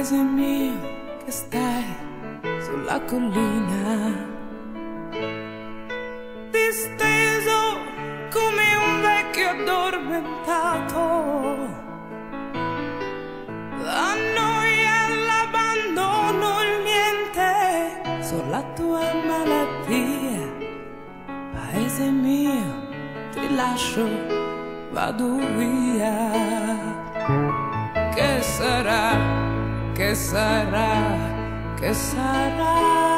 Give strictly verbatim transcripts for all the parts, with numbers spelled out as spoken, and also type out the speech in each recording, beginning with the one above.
paese mio che stai sulla collina, disteso come un vecchio addormentato. La noia e l'abbandono, il niente, sono la tua malattia. Paese mio, ti lascio, vado via. Che sarà, che sarà, che sarà,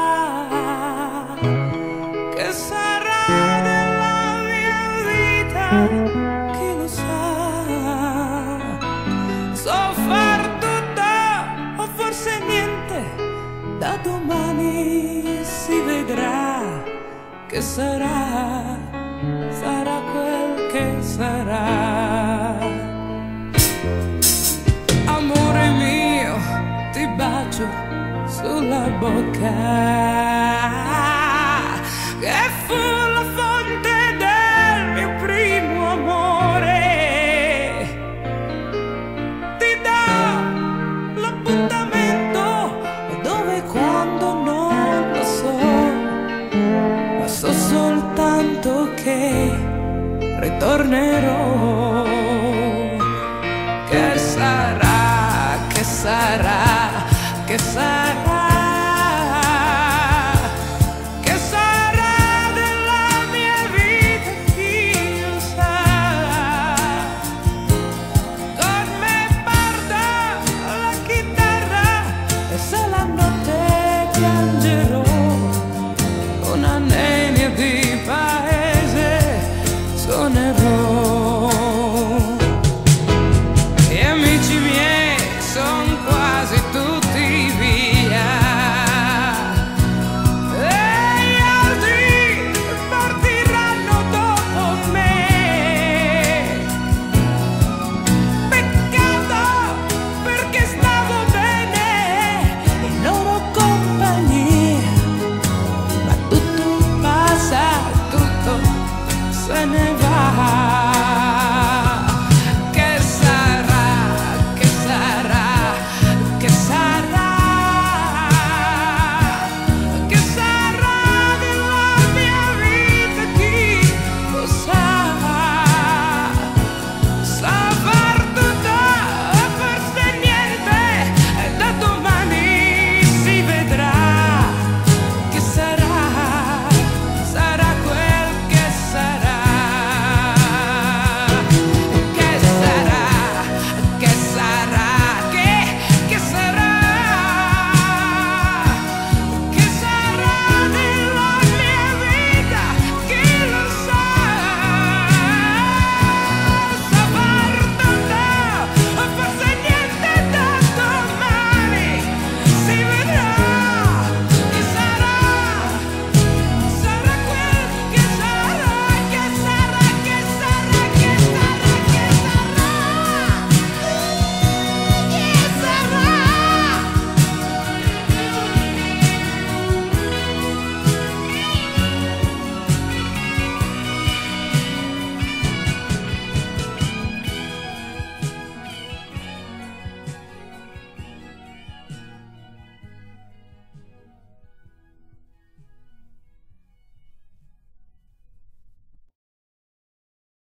che sarà della mia vita, chi lo sa. So far tutto o forse niente, da domani si vedrà. Che sarà, sarà quel che sarà. Amore mio, ti bacio sulla bocca, che fu la fonte del mio primo amore. Ti do l'appuntamento, dove e quando non lo so, ma so soltanto che ritornerò. Che sarà, che sarà, che sarà.